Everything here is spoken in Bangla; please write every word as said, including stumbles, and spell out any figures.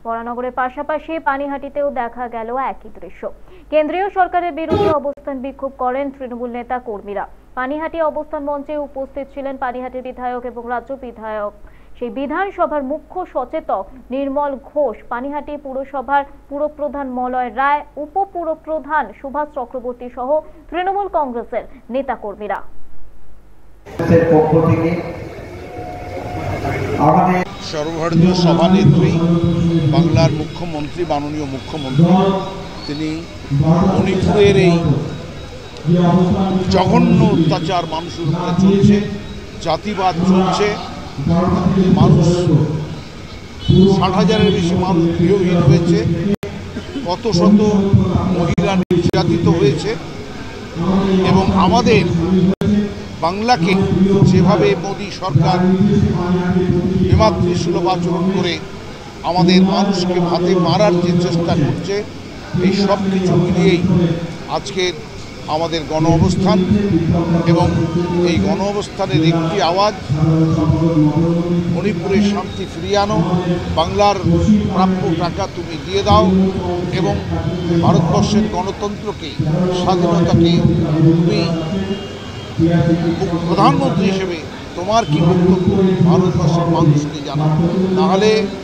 বরানগরের পাশাপাশি পানিহাটিতেও দেখা গেল একই দৃশ্য। কেন্দ্রীয় সরকারের বিরুদ্ধে অবস্থান বিক্ষোভ করেন তৃণমূল নেতা কর্মীরা। পানিহাটি অবস্থান মঞ্চে উপস্থিত ছিলেন পানিহাটির বিধায়ক এবং রাজ্য বিধায়ক, সেই বিধানসভার মুখ্য সচেতক নির্মল ঘোষ, পানিহাটি পুরসভার পুরপ্রধান মলয় রায়, উপপুরপ্রধান সুভাষ চক্রবর্তী সহ তৃণমূল কংগ্রেসের নেতা কর্মীরা। সর্বভারতীয় সভানেত্রী, বাংলার মুখ্যমন্ত্রী, মাননীয় মুখ্যমন্ত্রী, তিনি মণিপুরের এই জঘন্য অত্যাচার মানুষের উপরে চলছে, জাতিবাদ চলছে, মানুষ ষাট হাজারের বেশি মানুষ গৃহহীন হয়েছে, কত শত মহিলা নির্যাতিত হয়েছে এবং আমাদের বাংলাকে যেভাবে মোদী সরকার বিমাতৃসুলভ আচরণ করে আমাদের মানুষকে ভাতে মারার যে চেষ্টা করছে, এই সব কিছু মিলিয়েই আজকের আমাদের গণ অবস্থান। এবং এই গণ অবস্থানের একটি আওয়াজ, মণিপুরের শান্তি ফিরিয়ে আনো, বাংলার প্রাপ্য টাকা তুমি দিয়ে দাও এবং ভারতবর্ষের গণতন্ত্রকে, স্বাধীনতাকে তুমি প্রধানমন্ত্রী হিসেবে তোমার কি বক্তব্য ভারতবর্ষের মানুষকে জানাও, নাহলে